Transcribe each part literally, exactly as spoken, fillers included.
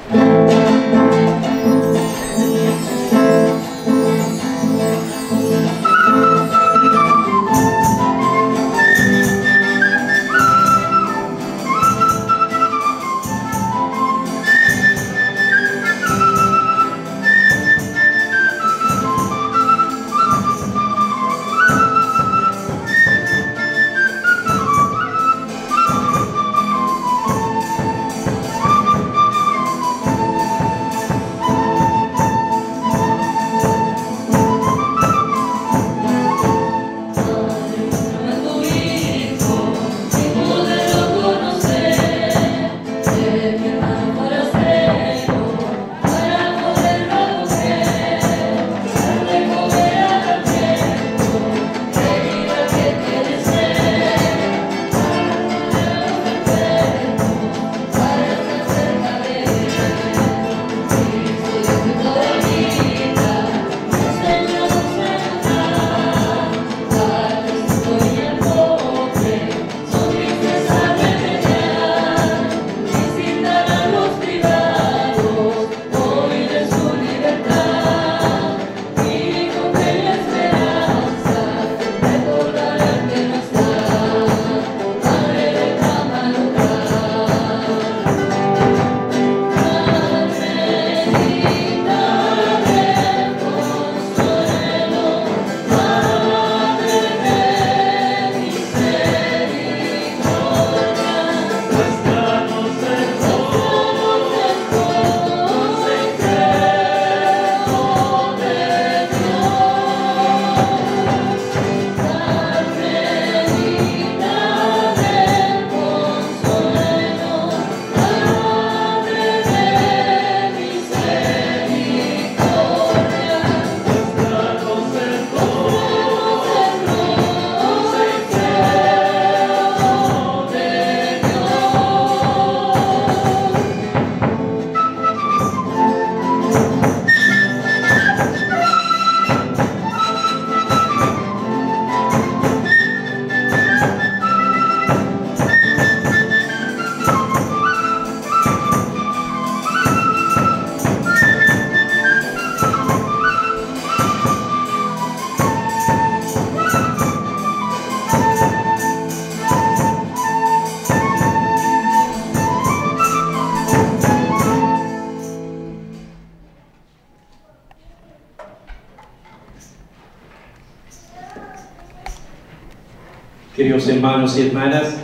Queridos hermanos y hermanas,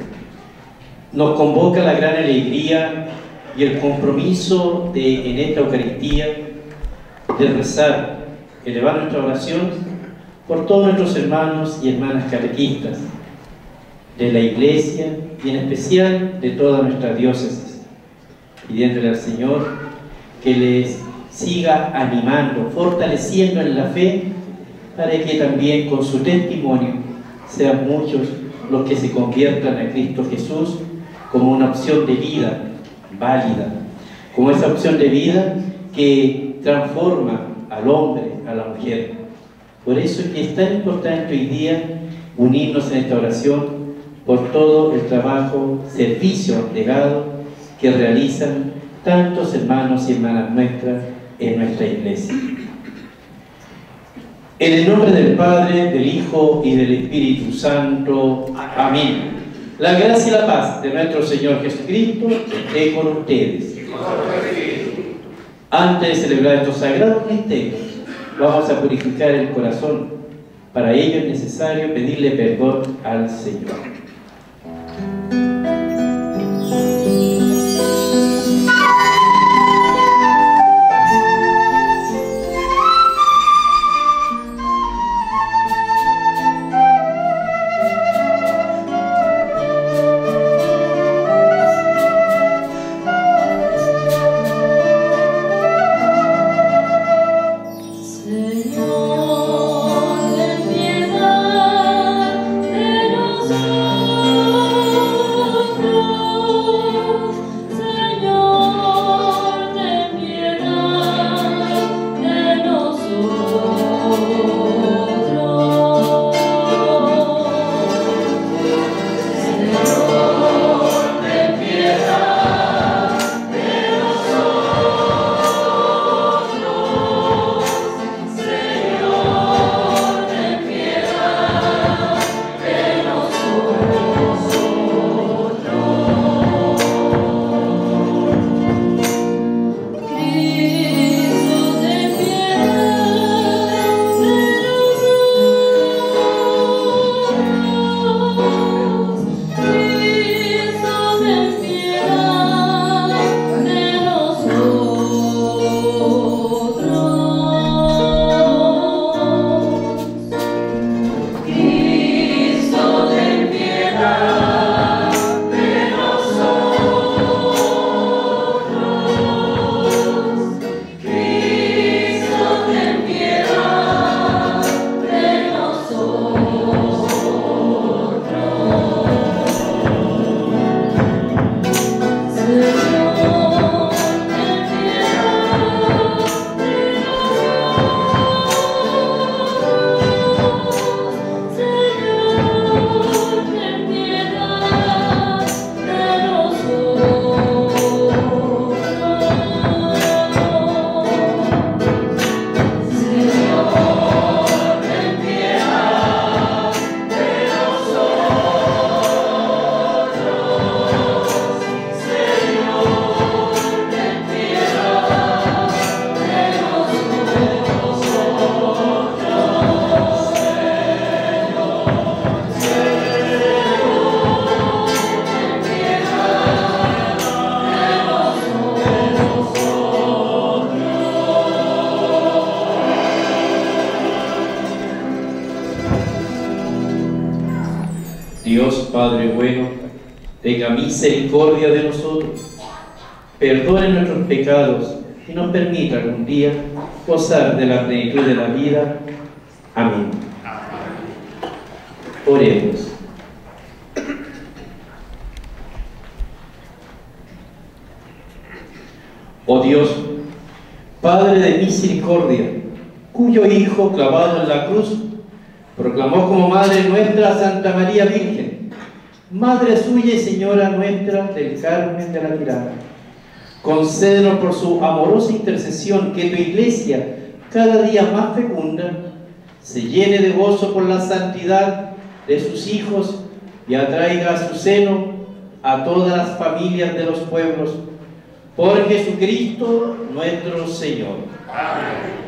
nos convoca la gran alegría y el compromiso de, en esta Eucaristía, de rezar, elevar nuestra oración por todos nuestros hermanos y hermanas catequistas de la Iglesia y en especial de toda nuestra diócesis, pidiéndole al Señor que les siga animando, fortaleciendo en la fe, para que también con su testimonio sean muchos los que se conviertan a Cristo Jesús como una opción de vida válida, como esa opción de vida que transforma al hombre, a la mujer. Por eso es que es tan importante hoy día unirnos en esta oración por todo el trabajo, servicio abnegado que realizan tantos hermanos y hermanas nuestras en nuestra iglesia. En el nombre del Padre, del Hijo y del Espíritu Santo. Amén. La gracia y la paz de nuestro Señor Jesucristo esté con ustedes. Antes de celebrar estos sagrados misterios, vamos a purificar el corazón. Para ello es necesario pedirle perdón al Señor. Señor, ten piedad de nosotros. bueno, tenga misericordia de nosotros, perdone nuestros pecados y nos permita algún día gozar de la plenitud de la vida. Amén. Oremos. Oh Dios, Padre de misericordia, cuyo Hijo clavado en la cruz proclamó como Madre nuestra Santa María Virgen, Madre suya y Señora nuestra del Carmen de la Tirana, concédenos por su amorosa intercesión que tu Iglesia, cada día más fecunda, se llene de gozo por la santidad de sus hijos y atraiga a su seno a todas las familias de los pueblos, por Jesucristo nuestro Señor. Amén.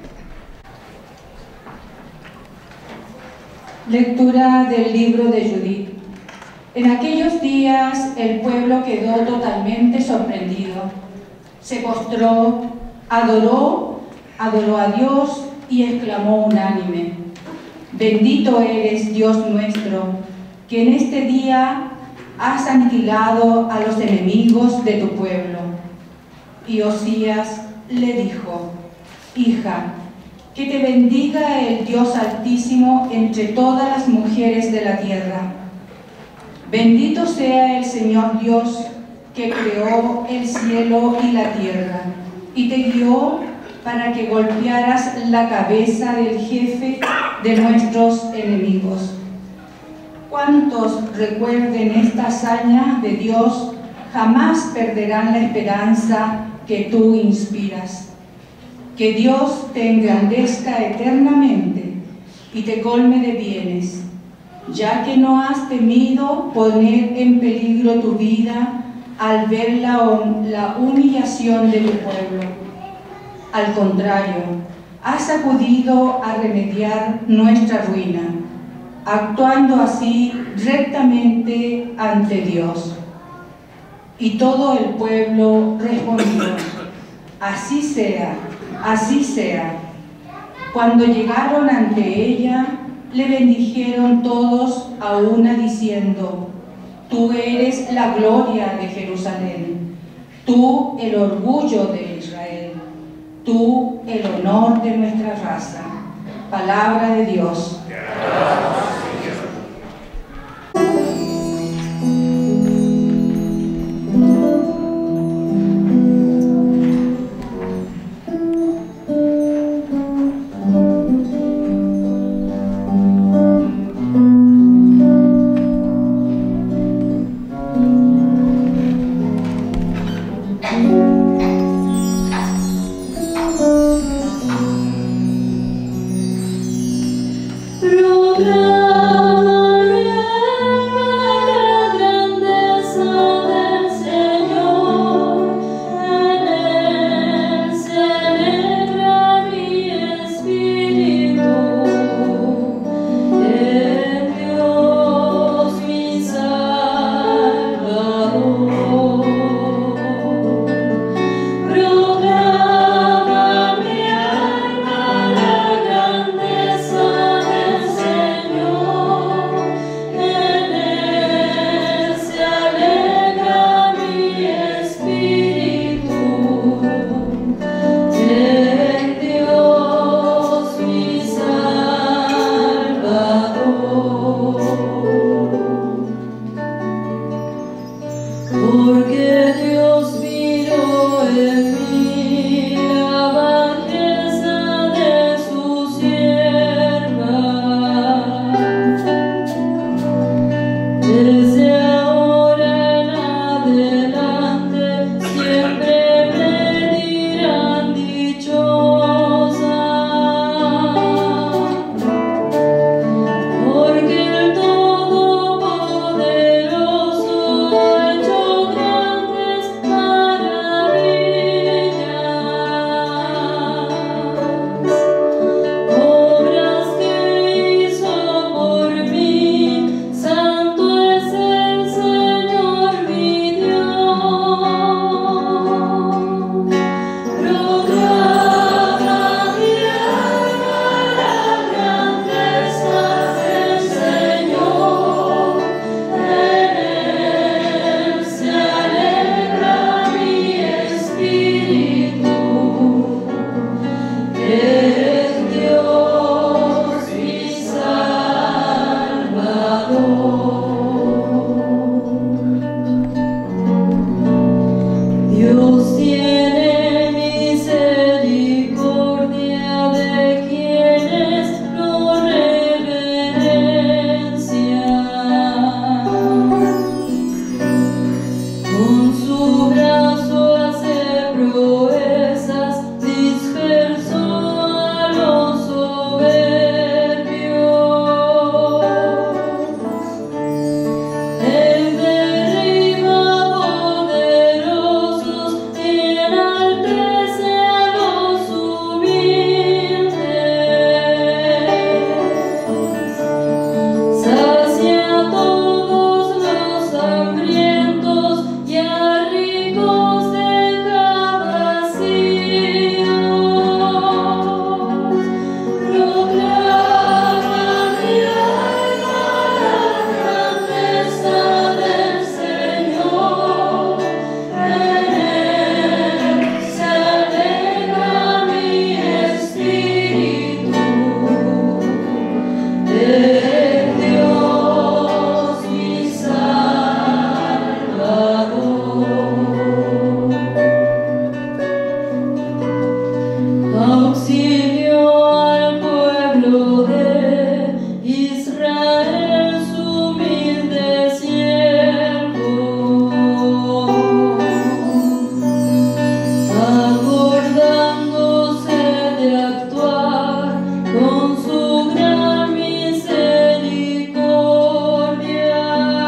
Lectura del libro de Judith. En aquellos días el pueblo quedó totalmente sorprendido. Se postró, adoró, adoró a Dios y exclamó unánime: Bendito eres, Dios nuestro, que en este día has aniquilado a los enemigos de tu pueblo. Y Osías le dijo: Hija, que te bendiga el Dios Altísimo entre todas las mujeres de la tierra. Bendito sea el Señor Dios, que creó el cielo y la tierra, y te guió para que golpearas la cabeza del jefe de nuestros enemigos. Cuantos recuerden esta hazaña de Dios jamás perderán la esperanza que tú inspiras. Que Dios te engrandezca eternamente y te colme de bienes, ya que no has temido poner en peligro tu vida al ver la, la humillación de tu pueblo. Al contrario, has acudido a remediar nuestra ruina, actuando así rectamente ante Dios. Y todo el pueblo respondió: Así sea, así sea. Cuando llegaron ante ella, le bendijeron todos a una diciendo: Tú eres la gloria de Jerusalén, tú el orgullo de Israel, tú el honor de nuestra raza. Palabra de Dios. Programa Dios tiene misericordia de quienes lo reverencian. Con su brazo hace proezas, dispersó a los soberbios. Él derriba poderosos y enaltece a los humildes. Sacia a todos los hambrientos y a ricos deja vacíos. Proclama mi alma la grandeza del Señor. En Él se alegra mi espíritu. En Dios mi Salvador. Auxilio al pueblo de Israel, su humilde siervo, acordándose de actuar con su gran misericordia,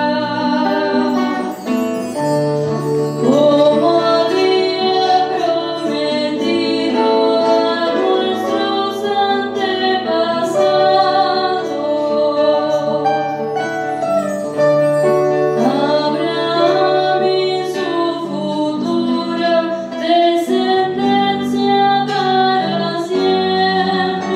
como había prometido a nuestros antepasados, Abraham y su futura descendencia para siempre.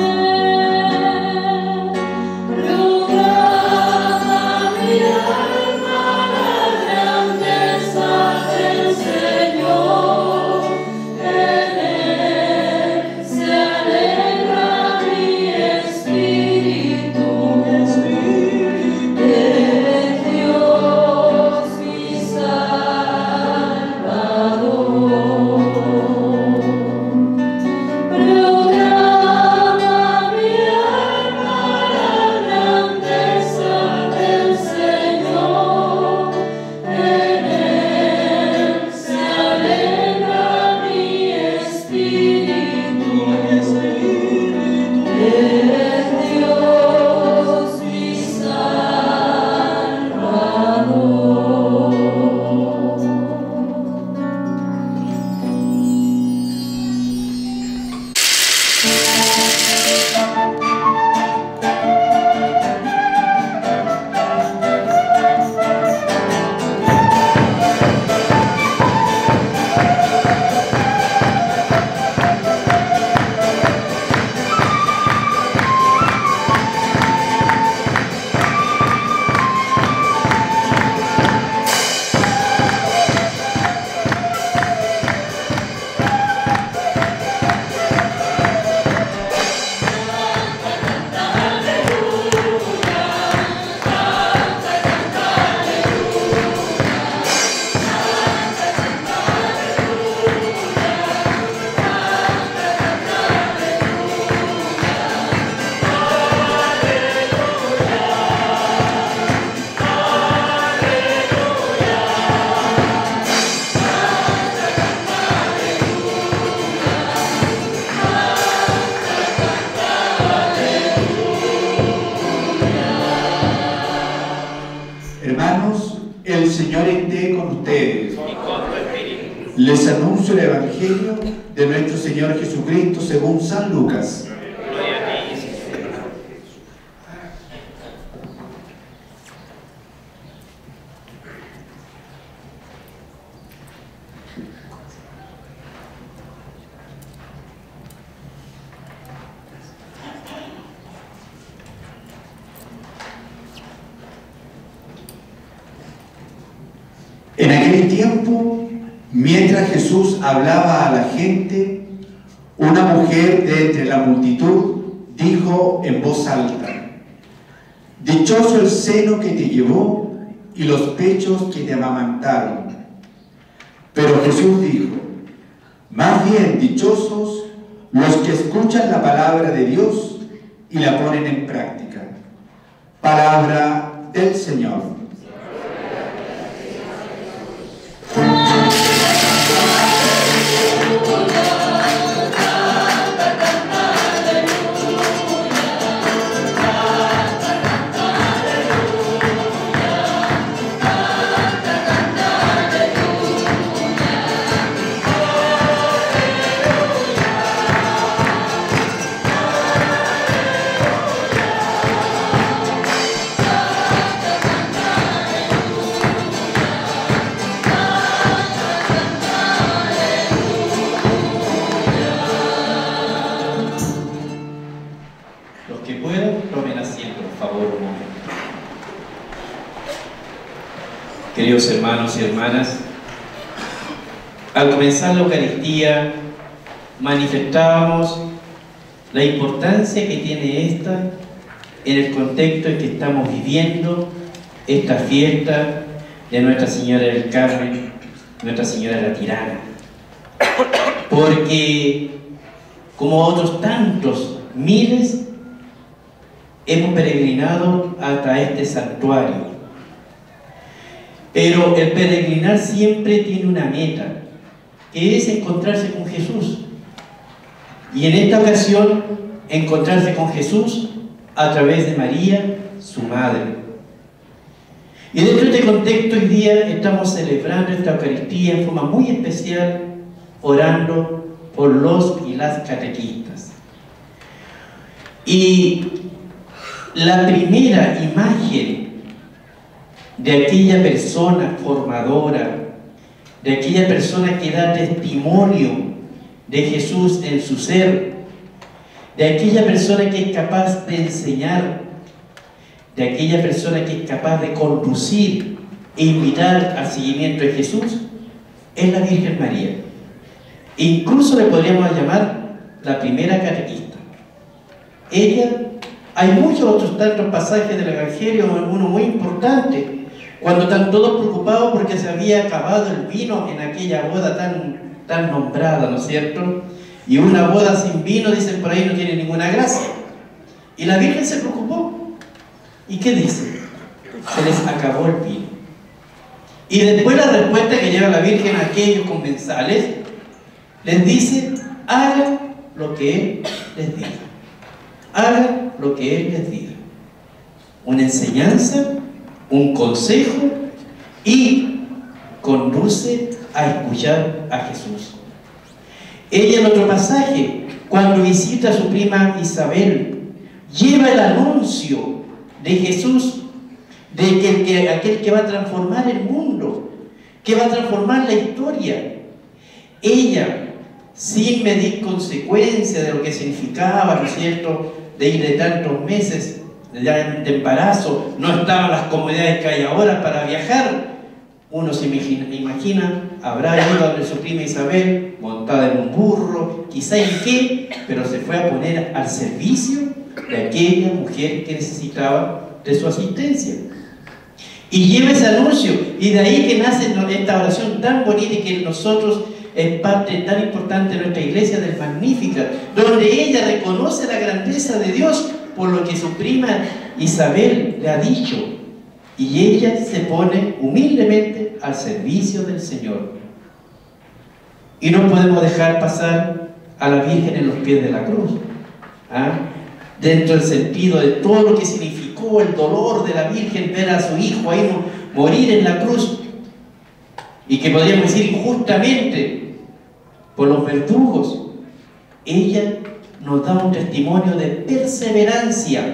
Proclama mi alma la grandeza del Señor. En Él se alegra mi espíritu. En Dios mi Salvador. Proclama mi alma la grandeza del Señor. En Él se alegra mi espíritu. En Dios mi Salvador. Hermanos, el Señor esté con ustedes. Les anuncio el Evangelio de nuestro Señor Jesucristo según San Lucas. En aquel tiempo, mientras Jesús hablaba a la gente, una mujer de entre la multitud dijo en voz alta: Dichoso el seno que te llevó y los pechos que te amamantaron. Pero Jesús dijo: más bien dichosos los que escuchan la palabra de Dios y la ponen en práctica. Palabra del Señor. Queridos hermanos y hermanas, al comenzar la Eucaristía manifestábamos la importancia que tiene esta en el contexto en que estamos viviendo esta fiesta de Nuestra Señora del Carmen, Nuestra Señora la Tirana. Porque, como otros tantos miles, hemos peregrinado hasta este santuario. Pero el peregrinar siempre tiene una meta, que es encontrarse con Jesús. Y en esta ocasión, encontrarse con Jesús a través de María, su madre. Y dentro de este contexto, hoy día estamos celebrando esta Eucaristía en forma muy especial, orando por los y las catequistas. Y la primera imagen de aquella persona formadora, de aquella persona que da testimonio de Jesús en su ser, de aquella persona que es capaz de enseñar, de aquella persona que es capaz de conducir e invitar al seguimiento de Jesús, es la Virgen María. Incluso le podríamos llamar la primera catequista. Ella, hay muchos otros tantos pasajes del Evangelio, uno muy importante, cuando están todos preocupados porque se había acabado el vino en aquella boda tan, tan nombrada, ¿no es cierto? Y una boda sin vino, dicen por ahí, no tiene ninguna gracia. Y la Virgen se preocupó. ¿Y qué dice? Se les acabó el vino. Y después la respuesta que lleva la Virgen a aquellos comensales, les dice: hagan lo que Él les diga. Hagan lo que Él les diga. Una enseñanza, un consejo, y conduce a escuchar a Jesús. Ella, en otro pasaje, cuando visita a su prima Isabel, lleva el anuncio de Jesús, de que, el que aquel que va a transformar el mundo, que va a transformar la historia. Ella, sin medir consecuencias de lo que significaba, ¿no es cierto?, de ir de tantos meses de embarazo, no estaban las comodidades que hay ahora para viajar. Uno se imagina, imagina habrá ido a donde su prima Isabel, montada en un burro, quizá en qué, pero se fue a poner al servicio de aquella mujer que necesitaba de su asistencia. Y lleva ese anuncio, y de ahí que nace esta oración tan bonita y que nosotros es parte tan importante de nuestra iglesia del Magnificat, donde ella reconoce la grandeza de Dios por lo que su prima Isabel le ha dicho, y ella se pone humildemente al servicio del Señor. Y no podemos dejar pasar a la Virgen en los pies de la cruz, ¿ah? Dentro del sentido de todo lo que significó el dolor de la Virgen ver a su hijo ahí morir en la cruz, y que podríamos decir injustamente por los verdugos. Ella nos da un testimonio de perseverancia,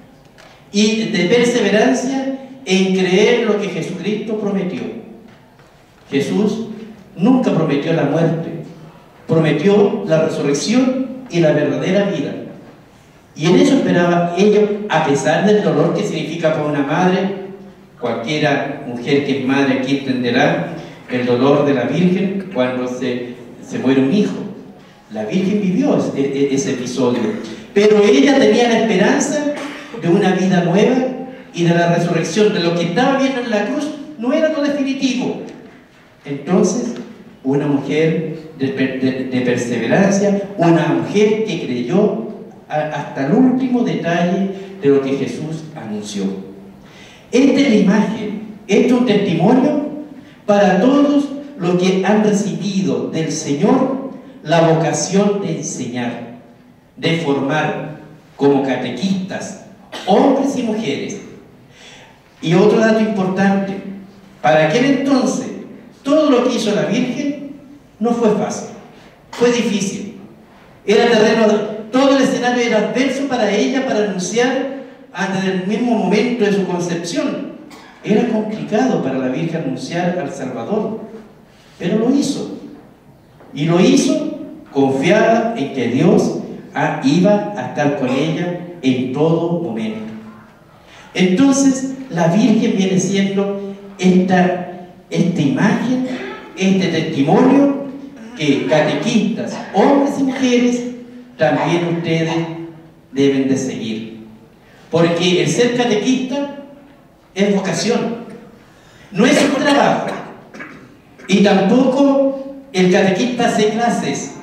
y de perseverancia en creer lo que Jesucristo prometió. Jesús nunca prometió la muerte, prometió la resurrección y la verdadera vida. Y en eso esperaba ella, a pesar del dolor que significa para una madre. Cualquiera mujer que es madre aquí entenderá el dolor de la Virgen cuando se, se muere un hijo. La Virgen vivió ese, ese episodio, pero ella tenía la esperanza de una vida nueva y de la resurrección. De lo que estaba viendo en la cruz no era lo definitivo. Entonces una mujer de, de, de perseverancia, una mujer que creyó a, hasta el último detalle de lo que Jesús anunció. Esta es la imagen, esto es un testimonio para todos los que han recibido del Señor la vocación de enseñar, de formar como catequistas, hombres y mujeres. Y otro dato importante, para aquel entonces, todo lo que hizo la Virgen no fue fácil, fue difícil. Era terreno, todo el escenario era adverso para ella, para anunciar antes del mismo momento de su concepción. Era complicado para la Virgen anunciar al Salvador, pero lo hizo. Y lo hizo confiada en que Dios ah, iba a estar con ella en todo momento. Entonces, la Virgen viene siendo esta, esta imagen, este testimonio que catequistas, hombres y mujeres, también ustedes deben de seguir. Porque el ser catequista es vocación, no es un trabajo. Y tampoco el catequista hace clases,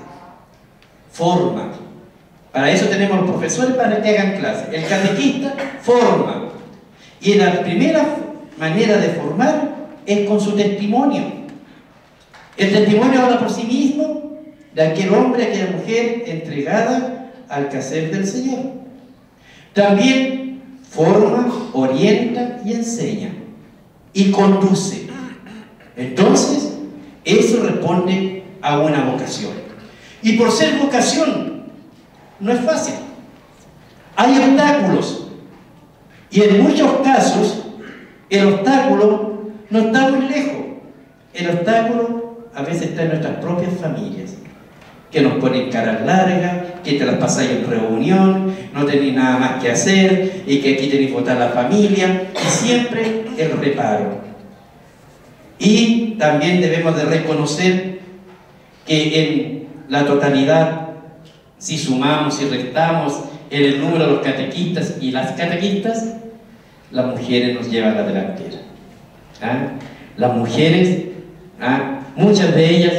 forma. Para eso tenemos los profesores para que hagan clases. El catequista forma. Y la primera manera de formar es con su testimonio. El testimonio habla por sí mismo de aquel hombre, aquella mujer entregada al quehacer del Señor. También forma, orienta y enseña. Y conduce. Entonces, eso responde a una vocación. Y por ser vocación, no es fácil. Hay obstáculos. Y en muchos casos, el obstáculo no está muy lejos. El obstáculo a veces está en nuestras propias familias, que nos ponen caras largas, que te las pasáis en reunión, no tenéis nada más que hacer, y que aquí tenéis que votar la familia, y siempre el reparo. Y también debemos de reconocer que en la totalidad, si sumamos y restamos en el número de los catequistas y las catequistas, las mujeres nos llevan a la delantera. ¿Ah? Las mujeres, ¿ah? muchas de ellas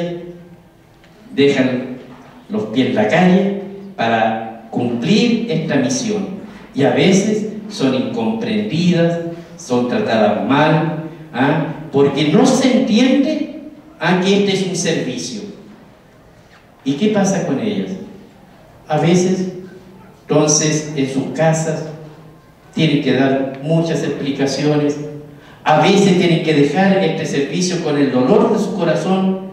dejan los pies en la calle para cumplir esta misión, y a veces son incomprendidas, son tratadas mal, ¿ah? porque no se entiende ¿ah? que este es un servicio. ¿Y qué pasa con ellas? A veces, entonces, en sus casas tienen que dar muchas explicaciones, a veces tienen que dejar este servicio con el dolor de su corazón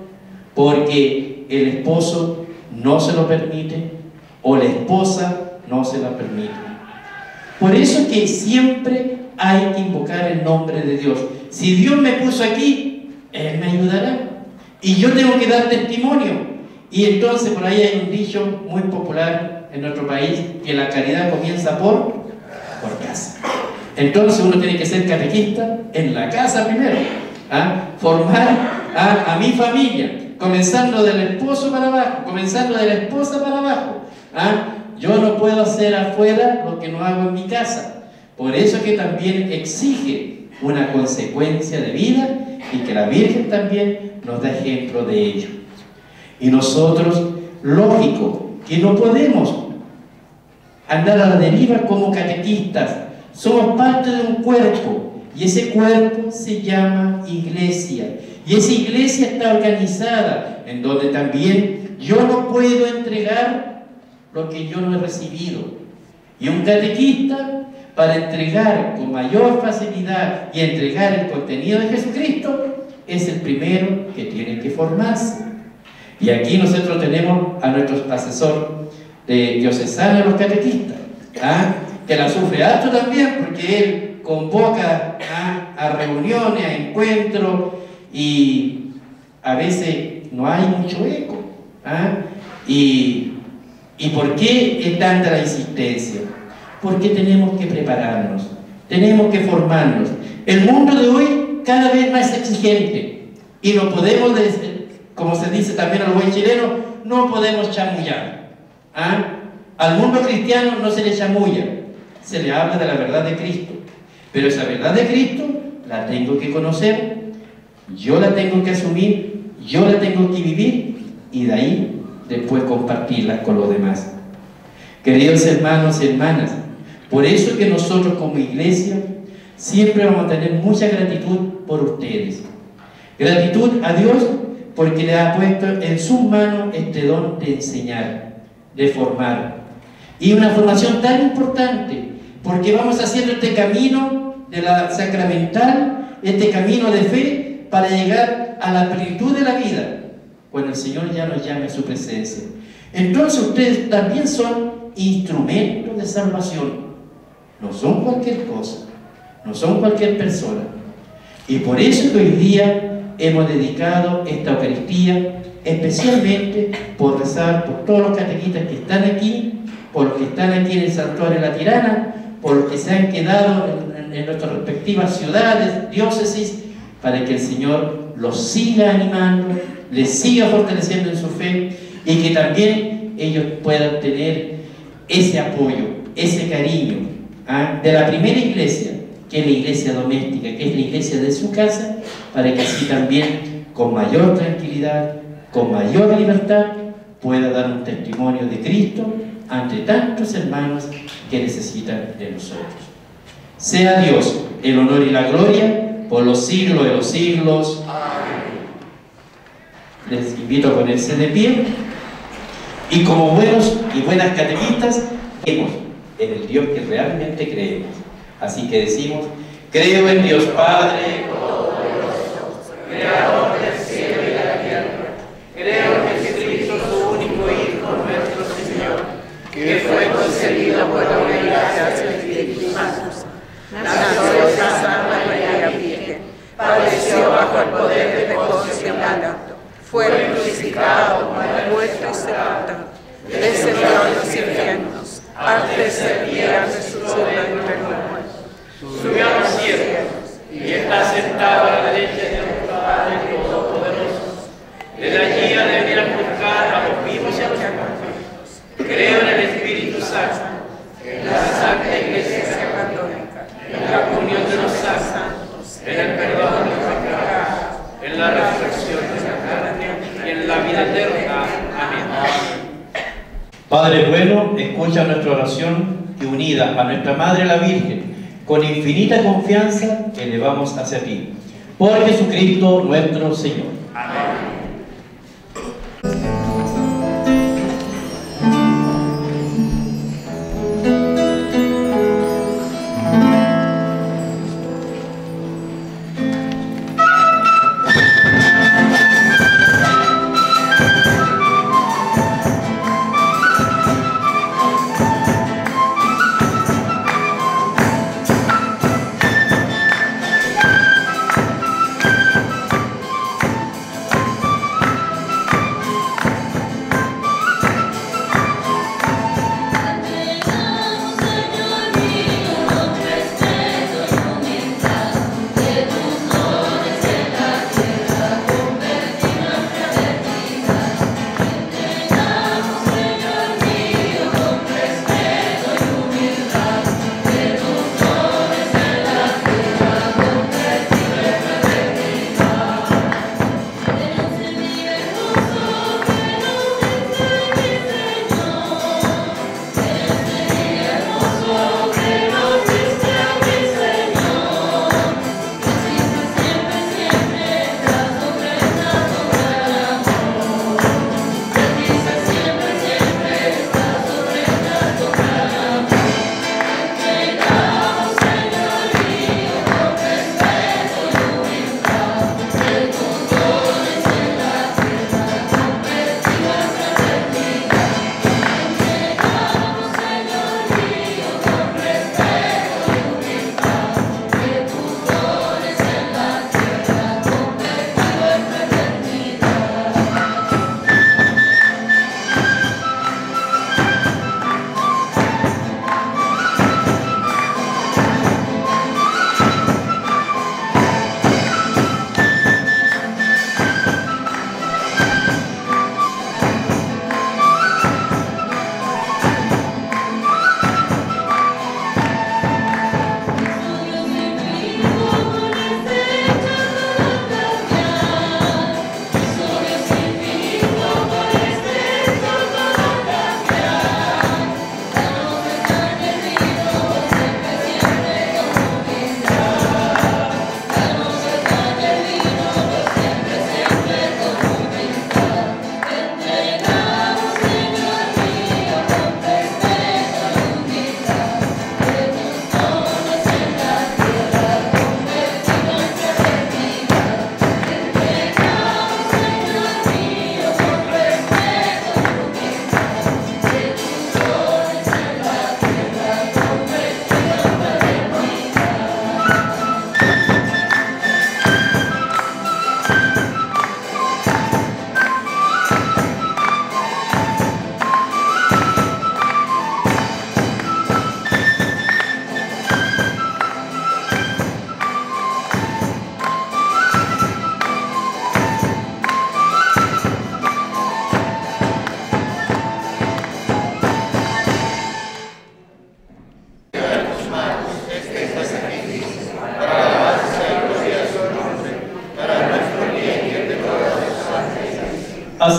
porque el esposo no se lo permite o la esposa no se la permite. Por eso es que siempre hay que invocar el nombre de Dios. Si Dios me puso aquí, Él me ayudará. Y yo tengo que dar testimonio. Y entonces por ahí hay un dicho muy popular en nuestro país, que la caridad comienza por, por casa. Entonces uno tiene que ser catequista en la casa primero. ¿Ah? Formar a, a mi familia, comenzando del esposo para abajo, comenzando de la esposa para abajo. ¿Ah? Yo no puedo hacer afuera lo que no hago en mi casa. Por eso que también exige una consecuencia de vida, y que la Virgen también nos da ejemplo de ello. Y nosotros, lógico, que no podemos andar a la deriva como catequistas. Somos parte de un cuerpo, y ese cuerpo se llama iglesia. Y esa iglesia está organizada, en donde también yo no puedo entregar lo que yo no he recibido. Y un catequista, para entregar con mayor facilidad y entregar el contenido de Jesucristo, es el primero que tiene que formarse. Y aquí nosotros tenemos a nuestro asesor de diocesano de los catequistas, ¿ah? que la sufre harto también, porque él convoca ¿ah? a reuniones, a encuentros, y a veces no hay mucho eco. ¿ah? Y, ¿Y por qué es tanta la insistencia? Porque tenemos que prepararnos, tenemos que formarnos. El mundo de hoy cada vez más exigente, y no podemos, como se dice también al buen chileno, no podemos chamullar. ¿Ah? Al mundo cristiano no se le chamulla, se le habla de la verdad de Cristo. Pero esa verdad de Cristo la tengo que conocer, yo la tengo que asumir, yo la tengo que vivir y de ahí después compartirla con los demás. Queridos hermanos y hermanas, por eso que nosotros como iglesia siempre vamos a tener mucha gratitud por ustedes. Gratitud a Dios porque le ha puesto en sus manos este don de enseñar, de formar. Y una formación tan importante, porque vamos haciendo este camino de la sacramental, este camino de fe, para llegar a la plenitud de la vida, cuando el Señor ya nos llame a su presencia. Entonces ustedes también son instrumentos de salvación. No son cualquier cosa, no son cualquier persona. Y por eso que hoy día hemos dedicado esta Eucaristía especialmente por rezar por todos los catequistas que están aquí, por los que están aquí en el Santuario de la Tirana, por los que se han quedado en, en, en nuestras respectivas ciudades, diócesis, para que el Señor los siga animando, les siga fortaleciendo en su fe y que también ellos puedan tener ese apoyo, ese cariño, ¿ah?, de la primera iglesia, que es la iglesia doméstica, que es la iglesia de su casa, para que así también, con mayor tranquilidad, con mayor libertad, pueda dar un testimonio de Cristo ante tantos hermanos que necesitan de nosotros. Sea Dios el honor y la gloria por los siglos de los siglos. Amén. Les invito a ponerse de pie y como buenos y buenas catequistas creemos en el Dios que realmente creemos. Así que decimos: creo en Dios Padre Todopoderoso, Creador del cielo y de la tierra. Creo en Jesucristo, su único Hijo, nuestro Señor, que fue concebido por la gracia del Espíritu Santo. Nació de Santa María Virgen, padeció bajo el poder de Poncio Pilato, fue crucificado, muerto y sepultado, descendió a los infiernos, al tercer día resucitó de entre los muertos, subió a los cielos y está sentado a la derecha de Dios Padre Todopoderoso. Desde allí ha de venir a juzgar a los vivos y a los muertos. Creo en el Espíritu Santo, en la Santa Iglesia Católica, en la comunión de los santos, en el perdón de los pecados, en la resurrección de la carne y en la vida eterna. Amén. Padre bueno, escucha nuestra oración y unida a nuestra Madre la Virgen, con infinita confianza elevamos hacia ti. Por Jesucristo nuestro Señor. Amén.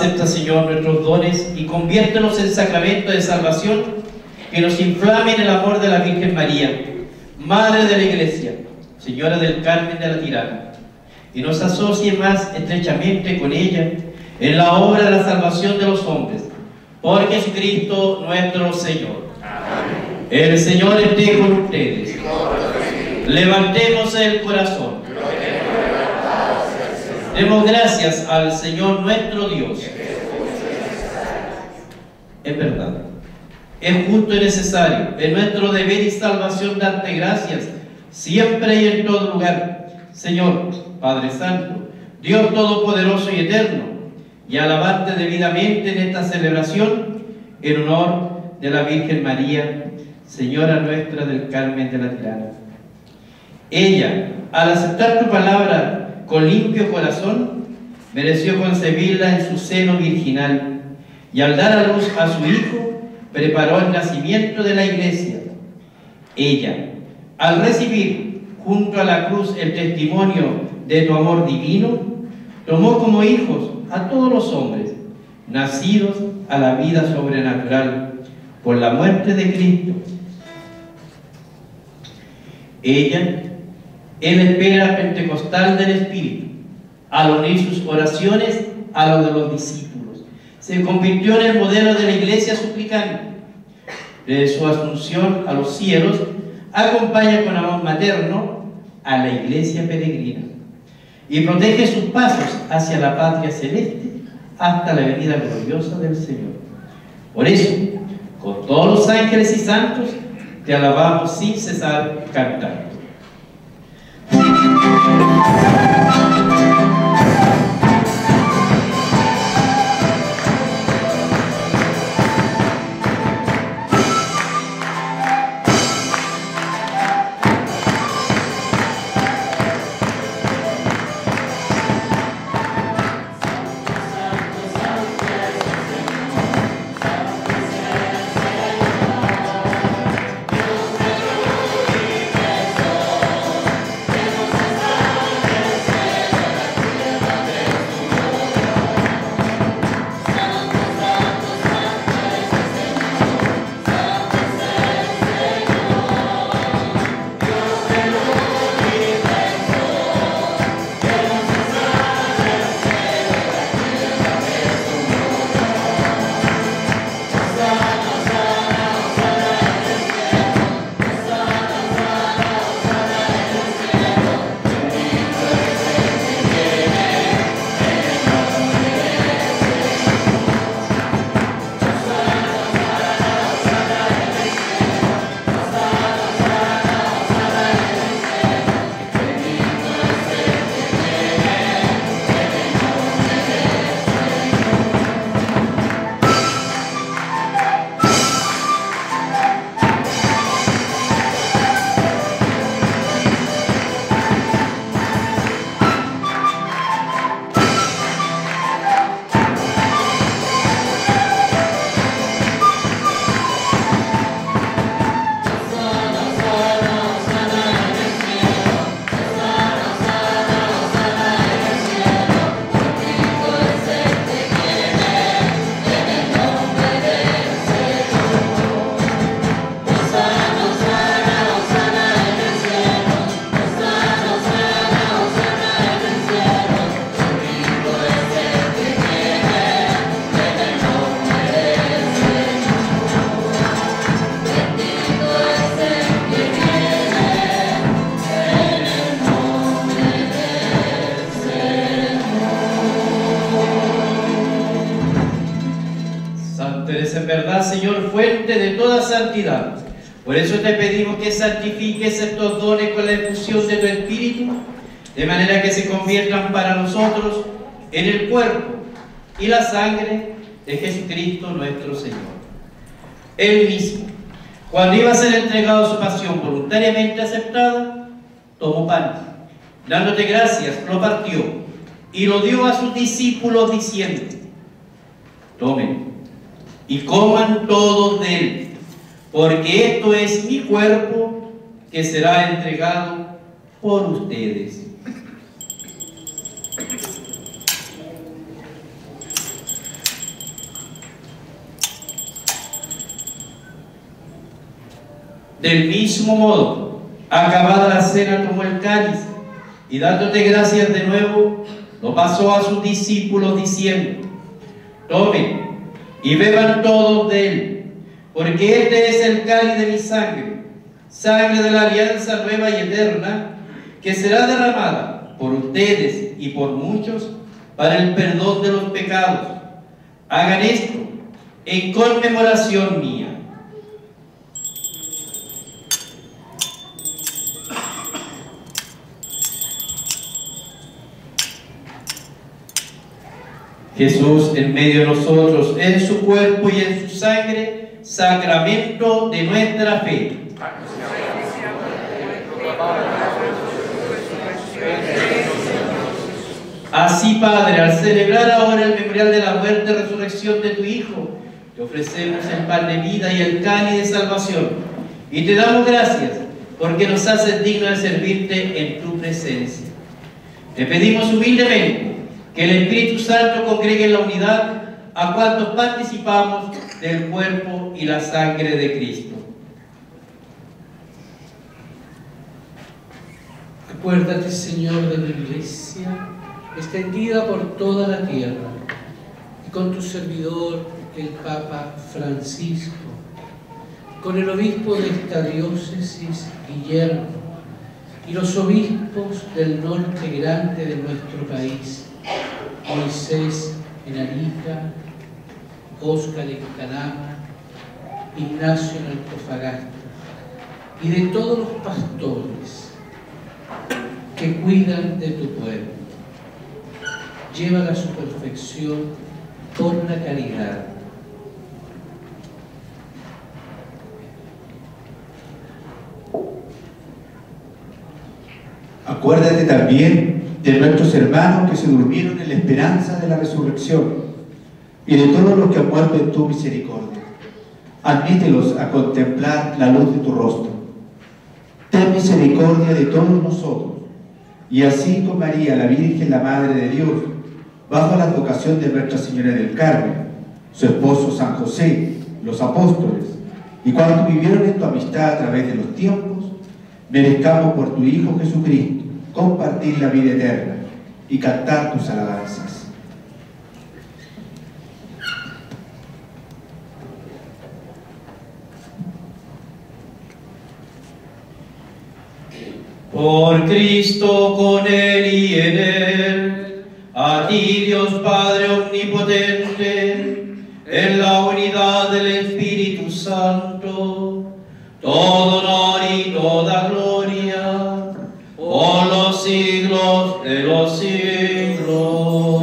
acepta, Señor, nuestros dones y conviértelos en sacramento de salvación que nos inflamen el amor de la Virgen María, Madre de la Iglesia, Señora del Carmen de la Tirana, y nos asocie más estrechamente con ella en la obra de la salvación de los hombres, por Jesucristo nuestro Señor. Amén. El Señor esté con ustedes. Levantemos el corazón. Demos gracias al Señor nuestro Dios. Es verdad, es justo y necesario, es nuestro deber y salvación darte gracias siempre y en todo lugar, Señor, Padre Santo, Dios Todopoderoso y Eterno, y alabarte debidamente en esta celebración en honor de la Virgen María, Señora nuestra del Carmen de la Tirana. Ella, al aceptar tu palabra con limpio corazón, mereció concebirla en su seno virginal, y al dar a luz a su Hijo, preparó el nacimiento de la Iglesia. Ella, al recibir junto a la cruz el testimonio de tu amor divino, tomó como hijos a todos los hombres, nacidos a la vida sobrenatural por la muerte de Cristo. Ella, en la espera pentecostal del Espíritu, al unir sus oraciones a las de los discípulos, se convirtió en el modelo de la Iglesia suplicante. De su asunción a los cielos, acompaña con amor materno a la Iglesia peregrina y protege sus pasos hacia la patria celeste hasta la venida gloriosa del Señor. Por eso, con todos los ángeles y santos, te alabamos sin cesar cantando. Señor, fuente de toda santidad. Por eso te pedimos que santifiques estos dones con la efusión de tu Espíritu, de manera que se conviertan para nosotros en el cuerpo y la sangre de Jesucristo nuestro Señor. Él mismo, cuando iba a ser entregado a su pasión voluntariamente aceptada, tomó pan, dándote gracias, lo partió y lo dio a sus discípulos diciendo: tomen y coman todos de él, porque esto es mi cuerpo que será entregado por ustedes. Del mismo modo, acabada la cena, tomó el cáliz y dándote gracias de nuevo, lo pasó a sus discípulos diciendo: tomen y beban todos de él, porque este es el cáliz de mi sangre, sangre de la alianza nueva y eterna, que será derramada por ustedes y por muchos para el perdón de los pecados. Hagan esto en conmemoración mía. Jesús en medio de nosotros, en su cuerpo y en su sangre, sacramento de nuestra fe. Así, Padre, al celebrar ahora el memorial de la muerte y resurrección de tu Hijo, te ofrecemos el pan de vida y el cáliz de salvación, y te damos gracias porque nos haces dignos de servirte en tu presencia. Te pedimos humildemente que el Espíritu Santo congregue en la unidad a cuantos participamos del cuerpo y la sangre de Cristo. Acuérdate, Señor, de la Iglesia extendida por toda la tierra, y con tu servidor, el Papa Francisco, con el obispo de esta diócesis, Guillermo, y los obispos del norte grande de nuestro país, Moisés en Arica, Óscar en Calama, Ignacio en Antofagasta, y de todos los pastores que cuidan de tu pueblo. Llévala a su perfección por la caridad. Acuérdate también de nuestros hermanos que se durmieron en la esperanza de la resurrección y de todos los que han muerto en tu misericordia. Admítelos a contemplar la luz de tu rostro. Ten misericordia de todos nosotros, y así con María, la Virgen, la Madre de Dios, bajo la advocación de Nuestra Señora del Carmen, su esposo San José, los apóstoles, y cuando vivieron en tu amistad a través de los tiempos, merezcamos por tu Hijo Jesucristo compartir la vida eterna y cantar tus alabanzas. Por Cristo, con Él y en Él, a ti, Dios Padre omnipotente, en la unidad del Espíritu Santo, todo honor y toda gloria, por los siglos de los siglos.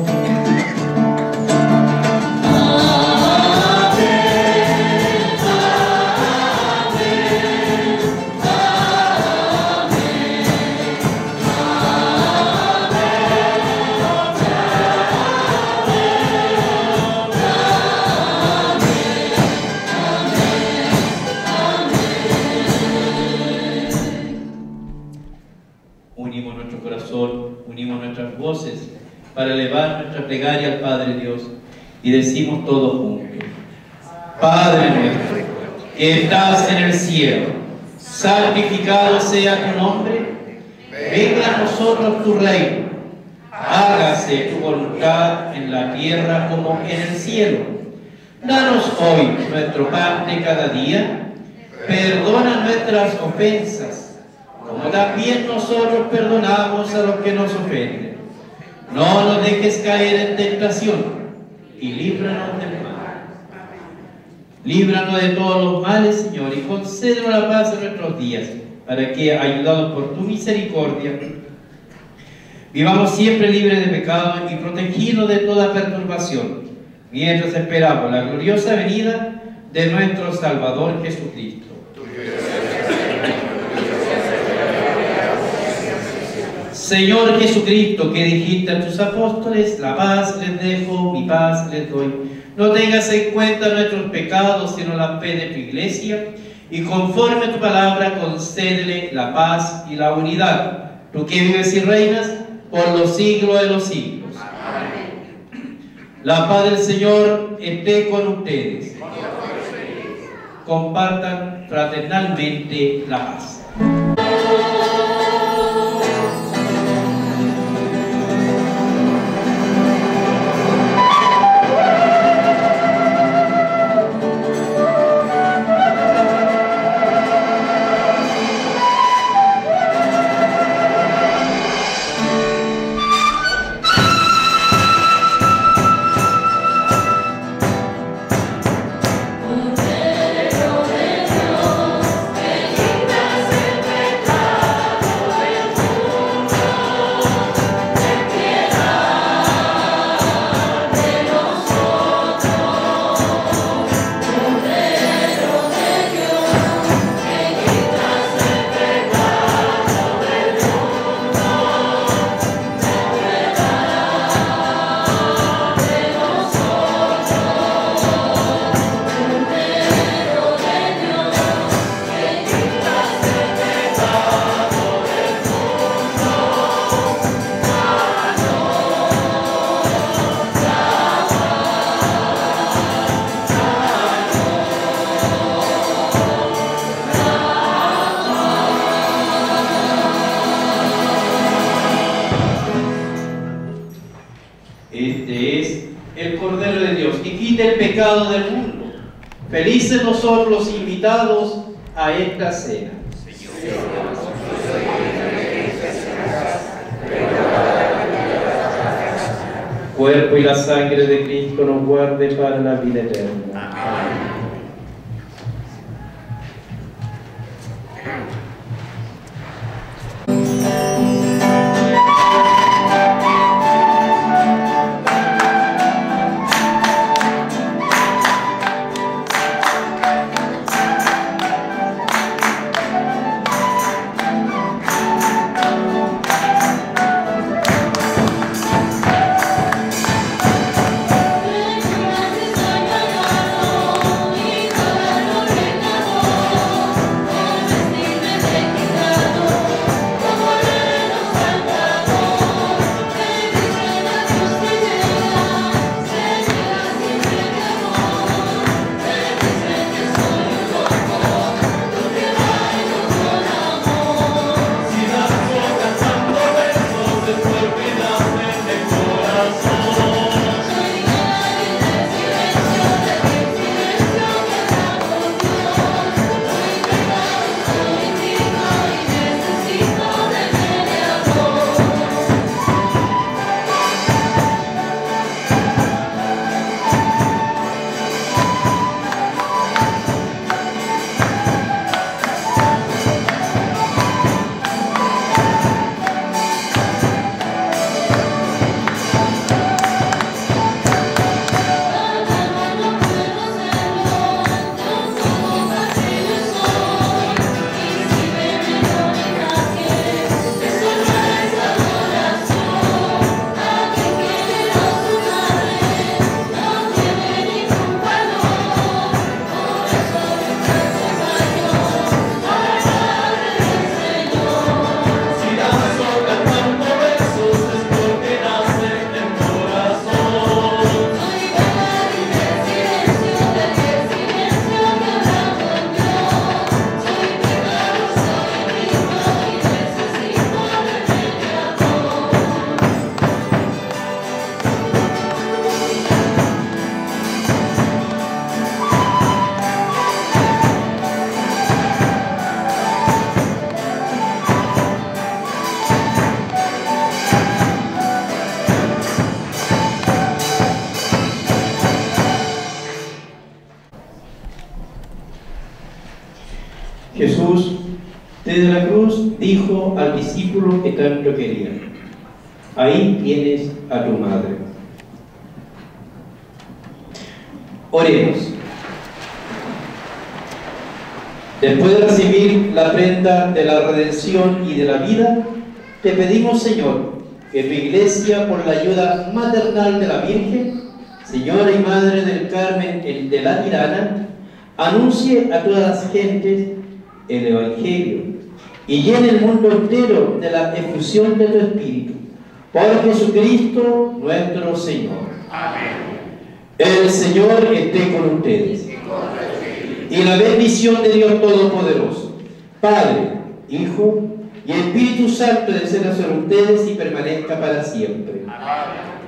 Unimos nuestro corazón, unimos nuestras voces para elevar nuestra plegaria al Padre Dios y decimos todos juntos: Padre nuestro, que estás en el cielo, santificado sea tu nombre, venga a nosotros tu reino, hágase tu voluntad en la tierra como en el cielo. Danos hoy nuestro pan de cada día, perdona nuestras ofensas, como también nosotros perdonamos a los que nos ofenden. No nos dejes caer en tentación y líbranos del mal. Líbranos de todos los males, Señor, y concédenos la paz en nuestros días, para que, ayudados por tu misericordia, vivamos siempre libres de pecado y protegidos de toda perturbación, mientras esperamos la gloriosa venida de nuestro Salvador Jesucristo. Señor Jesucristo, que dijiste a tus apóstoles: la paz les dejo, mi paz les doy. No tengas en cuenta nuestros pecados, sino la fe de tu iglesia, y conforme a tu palabra concédele la paz y la unidad. Tú que vives y reinas por los siglos de los siglos. Amén. La paz del Señor esté con ustedes. compartan fraternalmente la paz. Este es el Cordero de Dios que quita el pecado del mundo. Felices nosotros los invitados a esta cena. Cuerpo y la sangre de Cristo nos guarde para la vida eterna. Jesús, desde la cruz, dijo al discípulo que tanto quería: ahí tienes a tu madre. Oremos. Después de recibir la prenda de la redención y de la vida, te pedimos, Señor, que tu Iglesia, por la ayuda maternal de la Virgen, Señora y Madre del Carmen de la Tirana, anuncie a todas las gentes el Evangelio y llene el mundo entero de la efusión de tu Espíritu. Por Jesucristo nuestro Señor. Amén. El Señor esté con ustedes. Y y la bendición de Dios Todopoderoso, Padre, Hijo y Espíritu Santo, descienda sobre ustedes y permanezca para siempre. Amén.